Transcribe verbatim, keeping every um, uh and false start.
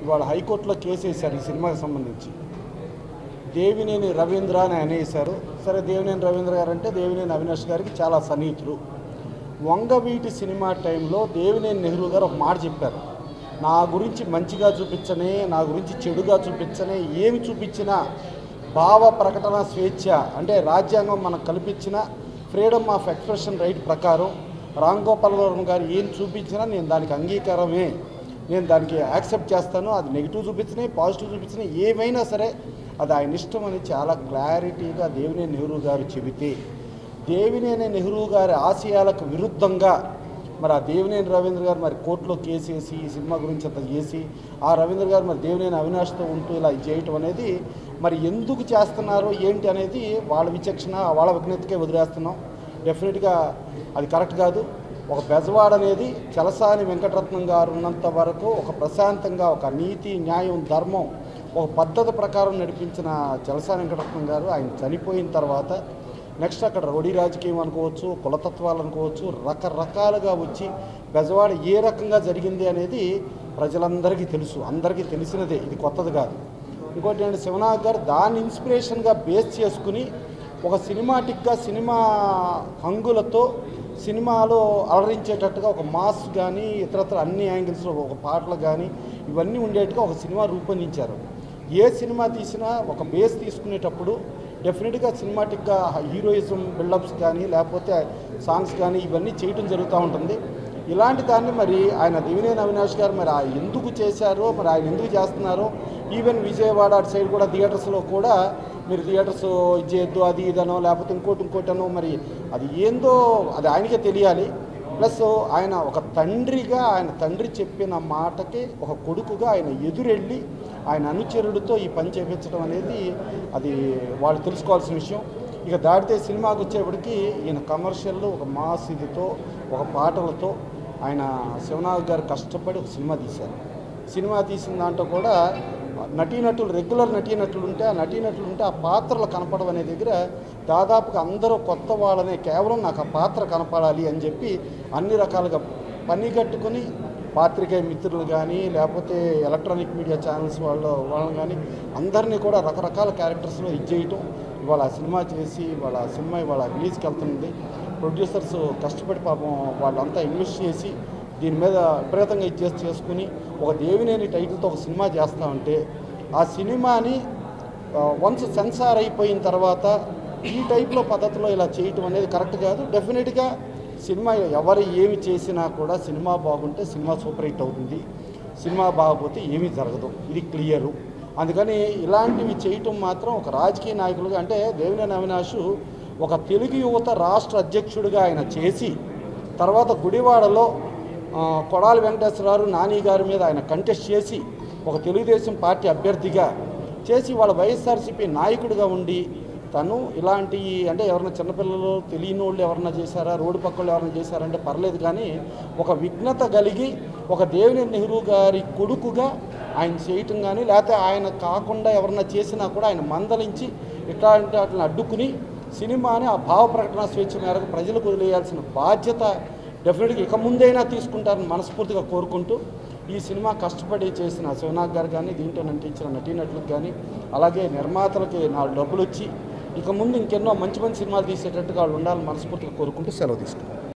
ఇవాళ హైకోర్టులో కేసు వేశారు ఈ సినిమాకి సంబంధించి. దేవినేని రవీంద్ర అని ఆయన వేశారు. సరే, దేవినేని రవీంద్ర గారు అంటే దేవినేని అవినాష్ గారికి చాలా సన్నిహితులు. వంగవీటి సినిమా టైంలో దేవినేని నెహ్రూ గారు ఒక మాట చెప్పారు, నా గురించి మంచిగా చూపించనే, నా గురించి చెడుగా చూపించనే, ఏమి చూపించినా భావ ప్రకటన స్వేచ్ఛ అంటే రాజ్యాంగం మనకు కల్పించిన ఫ్రీడమ్ ఆఫ్ ఎక్స్ప్రెషన్ రైట్ ప్రకారం రామ్ గోపాల్ వర్మ గారు ఏం చూపించినా నేను దానికి అంగీకారమే, నేను దానికి యాక్సెప్ట్ చేస్తాను. అది నెగిటివ్ చూపించినా పాజిటివ్ చూపించినా ఏమైనా సరే అది ఆయన ఇష్టం అని చాలా క్లారిటీగా దేవినేని నెహ్రూ గారు చెబితే, దేవినేని నెహ్రూ గారి ఆశయాలకు విరుద్ధంగా మరి ఆ దేవినేని రవీంద్ర గారు మరి కోర్టులో కేసు వేసి ఈ సినిమా గురించి అంత చేసి ఆ రవీంద్ర గారు మరి దేవినేని అవినాష్తో ఉంటూ ఇలా చేయటం అనేది మరి ఎందుకు చేస్తున్నారో ఏంటి అనేది వాళ్ళ విచక్షణ, వాళ్ళ విజ్ఞతకే వదిలేస్తున్నాం. డెఫినెట్గా అది కరెక్ట్ కాదు. ఒక బెజవాడ అనేది చలసాని వెంకటరత్నం గారు ఉన్నంత వరకు ఒక ప్రశాంతంగా ఒక నీతి, న్యాయం, ధర్మం ఒక పద్ధతి ప్రకారం నడిపించిన చలసాని వెంకటరత్నం గారు ఆయన చనిపోయిన తర్వాత నెక్స్ట్ అక్కడ రౌడీ రాజకీయం అనుకోవచ్చు, కులతత్వాలు అనుకోవచ్చు, రకరకాలుగా వచ్చి బెజవాడ ఏ రకంగా జరిగింది అనేది ప్రజలందరికీ తెలుసు, అందరికీ తెలిసినదే, ఇది కొత్తది కాదు. ఇంకోటి ఏంటంటే శివనాగ్ గారు దాన్ని ఇన్స్పిరేషన్గా బేస్ చేసుకుని ఒక సినిమాటిక్గా సినిమా హంగులతో సినిమాలో అలరించేటట్టుగా ఒక మాస్ కానీ ఇతరత్ర అన్ని యాంగిల్స్లో ఒక పాటలు కానీ ఇవన్నీ ఉండేట్టుగా ఒక సినిమా రూపొందించారు. ఏ సినిమా తీసినా ఒక బేస్ తీసుకునేటప్పుడు డెఫినెట్గా సినిమాటిక్గా హీరోయిజం బిల్డప్స్ కానీ లేకపోతే సాంగ్స్ కానీ ఇవన్నీ చేయటం జరుగుతూ ఉంటుంది. ఇలాంటి దాన్ని మరి ఆయన దేవినేని అవినాష్ గారు మరి ఎందుకు చేశారో, మరి ఆయన ఎందుకు చేస్తున్నారో, ఈవెన్ విజయవాడ అటు సైడ్ కూడా థియేటర్స్లో కూడా మీరు థియేటర్స్ చేయొద్దు అది ఇదనో లేకపోతే ఇంకోటి ఇంకోటనో మరి అది ఏందో అది ఆయనకే తెలియాలి. ప్లస్ ఆయన ఒక తండ్రిగా ఆయన తండ్రి చెప్పిన మాటకి ఒక కొడుకుగా ఆయన ఎదురెళ్ళి ఆయన అనుచరుడితో ఈ పని చేయించడం అనేది అది వాళ్ళు తెలుసుకోవాల్సిన విషయం. ఇక దాటితే సినిమాకి వచ్చేప్పటికి ఈయన కమర్షియల్ ఒక మాస్ ఇదితో ఒక పాటలతో ఆయన శివనాగ్ గారు కష్టపడి ఒక సినిమా తీశారు. సినిమా తీసిన దాంట్లో కూడా నటీనటులు రెగ్యులర్ నటీనటులు ఉంటే ఆ నటీనటులు ఉంటే ఆ పాత్రలు కనపడడం అనే దగ్గర దాదాపుగా అందరూ కొత్త వాళ్ళనే, కేవలం నాకు ఆ పాత్ర కనపడాలి అని చెప్పి అన్ని రకాలుగా పని కట్టుకుని పాత్రికేయ మిత్రులు కానీ లేకపోతే ఎలక్ట్రానిక్ మీడియా ఛానల్స్ వాళ్ళు వాళ్ళని కానీ అందరినీ కూడా రకరకాల క్యారెక్టర్స్లో ఇది చేయటం, ఇవాళ సినిమా చేసి వాళ్ళ సినిమా ఇవాళ రిలీజ్కి వెళ్తుంది. ప్రొడ్యూసర్స్ కష్టపడి పాపం వాళ్ళంతా ఇన్వెస్ట్ చేసి దీని మీద విపరీతంగా ఇచ్చేసి చేసుకుని ఒక దేవినేని టైటిల్తో ఒక సినిమా చేస్తూ ఉంటే ఆ సినిమాని వన్స్ సెన్సార్ అయిపోయిన తర్వాత ఈ టైప్లో పద్ధతిలో ఇలా చేయటం అనేది కరెక్ట్ కాదు. డెఫినెట్గా సినిమా ఎవరు ఏమి చేసినా కూడా సినిమా బాగుంటే సినిమా సూపర్ హిట్ అవుతుంది, సినిమా బాగపోతే ఏమీ జరగదు, ఇది క్లియరు. అందుకని ఇలాంటివి చేయటం మాత్రం ఒక రాజకీయ నాయకులుగా అంటే దేవినేని అవినాష్ ఒక తెలుగు యువత రాష్ట్ర అధ్యక్షుడిగా ఆయన చేసి తర్వాత గుడివాడలో కొడాలి వెంకటేశ్వరరావు నాని గారి మీద ఆయన కంటెస్ట్ చేసి ఒక తెలుగుదేశం పార్టీ అభ్యర్థిగా చేసి వాళ్ళ వైఎస్ఆర్సీపీ నాయకుడిగా ఉండి తను ఇలాంటి అంటే ఎవరైనా చిన్నపిల్లలు తెలియని వాళ్ళు ఎవరన్నా చేశారా, రోడ్డు పక్కలు ఎవరైనా చేశారంటే పర్లేదు, కానీ ఒక విఘ్నత కలిగి ఒక దేవినేని నెహ్రూ గారి కొడుకుగా ఆయన చేయటం కానీ లేకపోతే ఆయన కాకుండా ఎవరన్నా చేసినా కూడా ఆయన మందలించి ఇట్లాంటి వాటిని అడ్డుకుని సినిమాని ఆ భావ ప్రకటన స్వేచ్ఛ మేరకు ప్రజలకు వదిలేయాల్సిన బాధ్యత డెఫినెట్గా ఇక ముందైనా తీసుకుంటారని మనస్ఫూర్తిగా కోరుకుంటూ ఈ సినిమా కష్టపడి చేసిన శివనాగ్ గారు కానీ దీంట్లో నటించిన నటీనటులకు కానీ అలాగే నిర్మాతలకి నాలుగు డబ్బులు వచ్చి ఇక ముందు ఇంకెన్నో మంచి మంచి సినిమాలు తీసేటట్టుగా వాళ్ళు ఉండాలని మనస్ఫూర్తిగా కోరుకుంటూ సెలవు తీసుకుంటారు.